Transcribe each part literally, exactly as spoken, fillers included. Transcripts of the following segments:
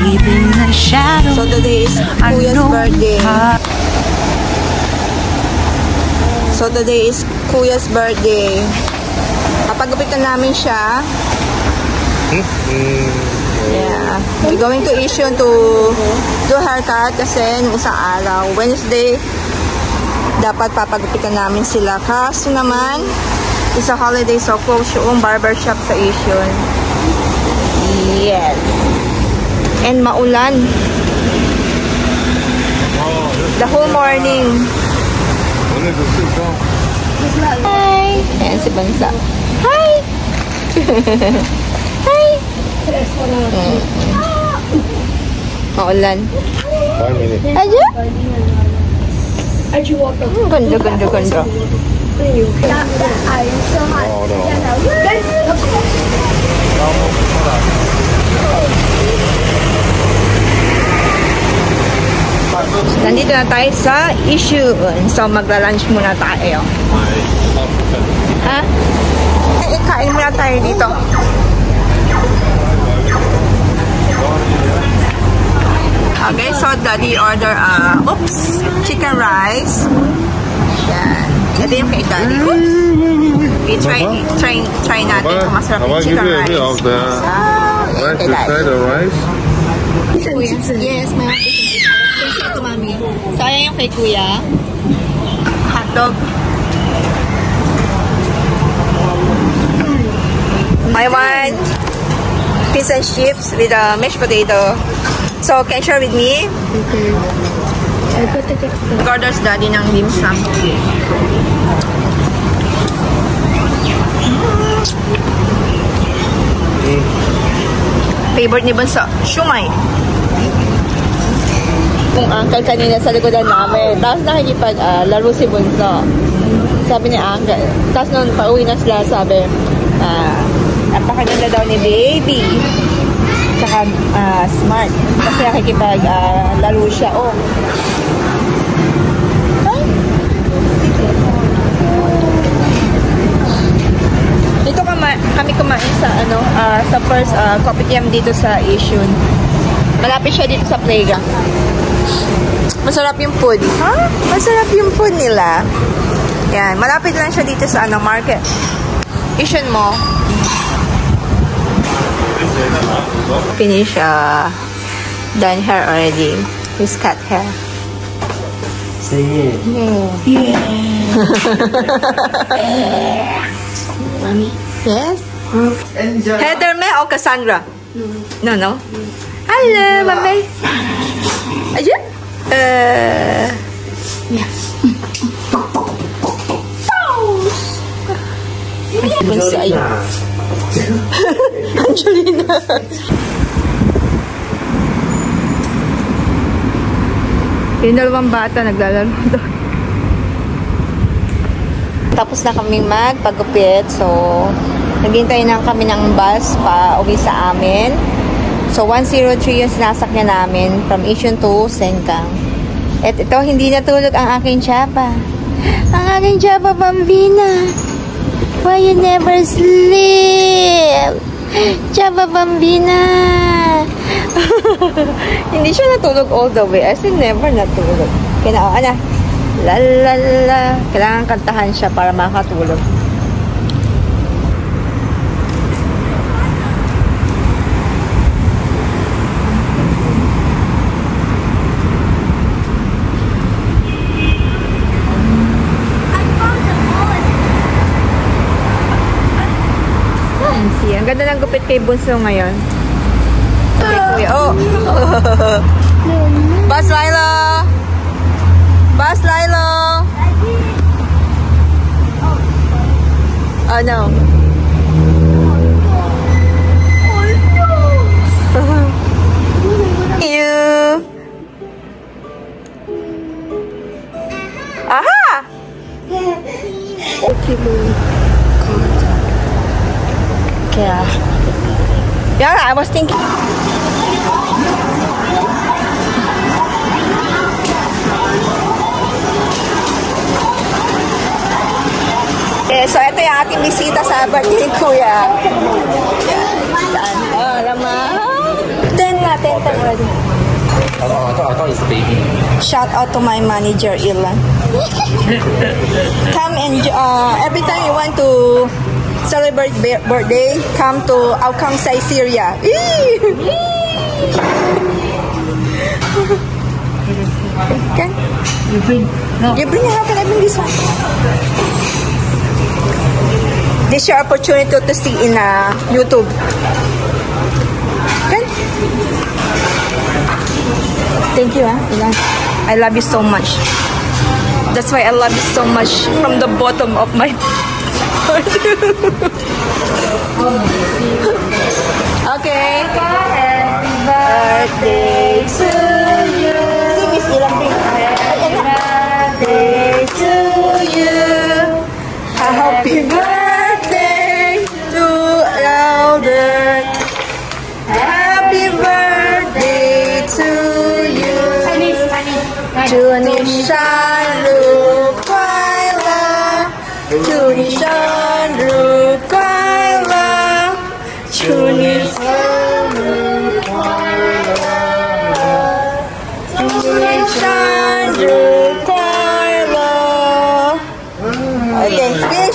So today is Kuya's birthday. So today is Kuya's birthday. Papagupitan namin siya. Yeah. We're going to issue to do haircut kasi nung isang araw, Wednesday, dapat papagupitan namin sila. Kaso naman, it's a holiday, so close yung barbershop sa issue. Yes. And maulan. The whole morning. Hi! Ayan si Bansa. Hi! Hi! Maulan. Aja? Ganda, ganda, ganda. Nandito na tayo sa issue. So, magla-lunch muna tayo. Ha? Eh, kain muna tayo dito. Okay, so daddy order, uh, oops, chicken rice. Yan. Ito yung kay daddy. Oops. Okay, try, try, try natin kung masarap yung chicken rice. So, yan kay daddy. Yes, may ito, mami. So, ayan yung kay kuya. Hotdog. I want fish and chips with a mashed potato. So, can you share with me? Okay. Orders daddy ng dim sum. Favorite ni Bunso, shumai. Kung uncle kanina sa likodan namin. Tapos nakikipag-laro uh, si Bunso. Sabi ni uncle. Tapos nung pauwi na sila, sabi, uh, napakaganda daw ni baby. Tsaka uh, smart. Kasi nakikipag-laro uh, siya. Oh. Huh? Dito kama kami kumain sa ano uh, sa first uh, kopitiam dito sa Yishun. Malapit siya dito sa playground. Masarap yung food. Ha? Huh? Masarap yung food nila. Yan. Malapit lang siya dito sa ano market. Yishun mo. Finish uh, done hair already. He's cut hair. Say it. Yeah. Mommy. Yes? Enjoy. Heather me o Cassandra? No, no? no? Hello, mami. Ayan? Uh... Yeah. Angelina. Angelina. Yung dalawang bata naglalaro doon. Tapos na kaming magpagupit. So, naghintay na kami ng bus pa uwi sa amin. So, one oh three yung sinasakyan namin from Yishun to Sengkang. At ito, hindi natulog ang aking tsapa. Ang aking tsapa, Bambina. Why you never sleep? Tsapa, Bambina. Hindi siya natulog all the way. As in, never natulog. Kaya na, ano, lalala. Kailangan kantahan siya para makatulog. Ang ganda ng gupit kay Bunso ngayon. Kay Kuya. Oh! Bas Lilo! Bas Lilo! Oh no. You. Aha! Okay, yeah. Yeah, I was thinking. Okay, so ito yung ating bisita sa birthday ni Kuya. Oh, alam mo. Then, ten ten already. Oh, I thought, I thought it's baby. Shout out to my manager, Ilan. Come and uh, every time you want to celebrate birthday, come to Outcome Syria. Okay? You bring. No. You bring. How can I bring this one? This is your opportunity to see in uh, YouTube. Okay? Thank you, ah, Ilan. I love you so much. That's why I love you so much from the bottom of my heart. Okay. Happy birthday to you. See, Miss Ilan, bring. Happy birthday to you. Happy birthday to Albert. Happy birthday to you. 祝你生日快乐，祝你生日快乐，祝你生日快乐，祝你生日快乐。Okay, finish.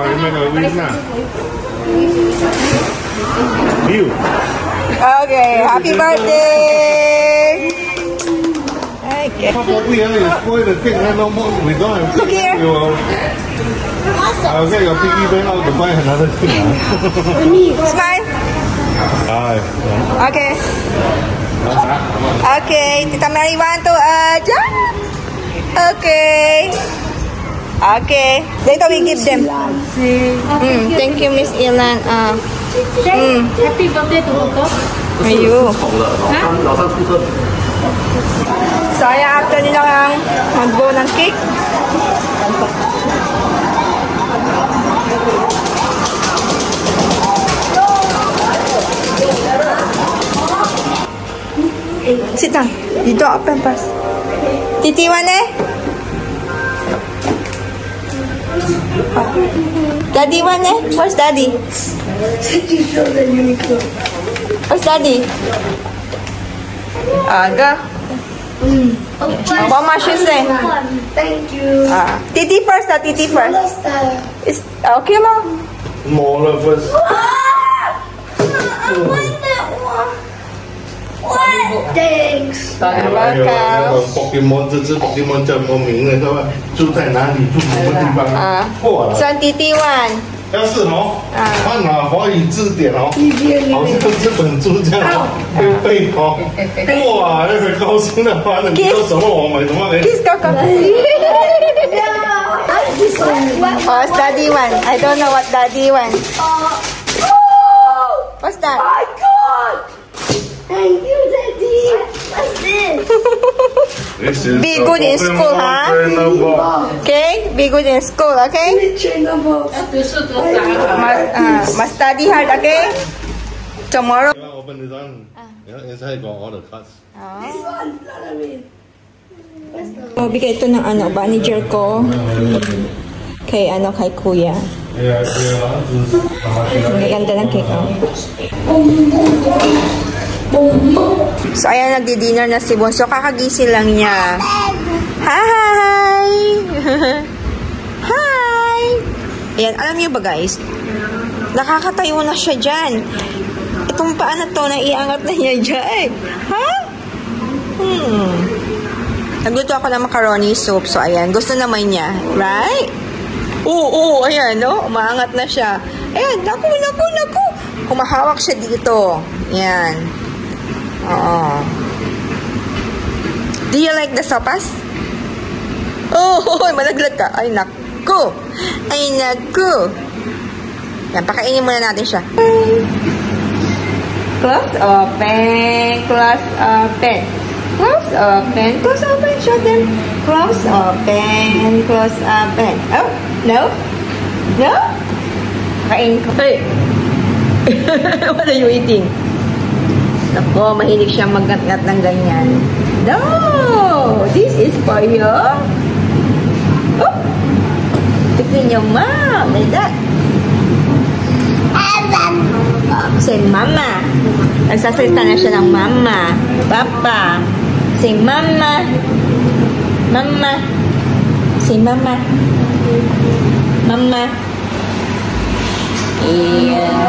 You. Okay, happy birthday. Okay. We only spoil the cake, no more. We don't have cake. Here. You will. I'll get your piggy bank out to buy another cake. Smile. Aye. Okay. Okay, Tita Mary want to adjust. Okay. Okay. Later we give them. Mm, thank you, Miss Ilan. Uh, mm. Happy birthday to Toto. Ayun. 好了，老三老三出生。 So, ayan, after nila ang mag-go ng cake. Sit down. You don't open first. Titi, one eh? Oh. Daddy, one eh? Where's Daddy? Where's Daddy? Ah, go. Mm. Oh, what much is it? Thank you. Ah, Titi first, ah, Titi first. Is okay lang. More of us. I want that one. What? Thanks. 那个 Pokemon 这只 Pokemon 叫什么名字？对吧？住在哪里？住什么地方？ 啊， 过了。 算弟弟玩。 要是哦， 啊看哪华语字典哦，好像这本书这样哦，会背哦。哇，那个高兴的话，你说什么我买什么给你。 Kiss Coco. Oh, it's Daddy one. I don't know what Daddy one. What's that? My God! Thank you, Daddy. What's this? This is Be good in school, huh? Okay, be good in school, okay? Trainer box. Must, uh, must study hard, okay? Tomorrow. Open this one. Yeah, inside got all the cards. This one, not I mean. Oh, bigay ito ng ano, manager ko. Kay ano, kay kuya. Ang ganda ng cake, oh. So, ayan, nagdi-dinner na si Bonso. Kakagising lang niya. Hi! Hi! Ayan, alam niyo ba guys? Nakakatayo na siya dyan. Itong paa na to, naiangat na niya dyan. Ha? Hmm. Nagluto ako ng macaroni soup. So, ayan. Gusto naman niya. Right? Oo, oo. Ayan, no? Umaangat na siya. Ayan. Naku, naku, naku. Humahawak siya dito. Ayan. Oo. Do you like the sopas? Oh, malaglag ka. Ay, naku. Ay, naku. Yan, pakainin muna natin siya. Close, open. Close, open. Close, open. Close, open. Show them. Close, open. Close, open. Oh, no. No? Kain ko. Hey. What are you eating? Ako, mahilig siyang magnat-ngat ng ganyan. No! This is for you. Oh! Tignan niyo, mom. Like that. I Uh, say mama. Nagsasalita na siya ng mama. Papa. Say mama. Mama. Say mama. Mama. Yeah.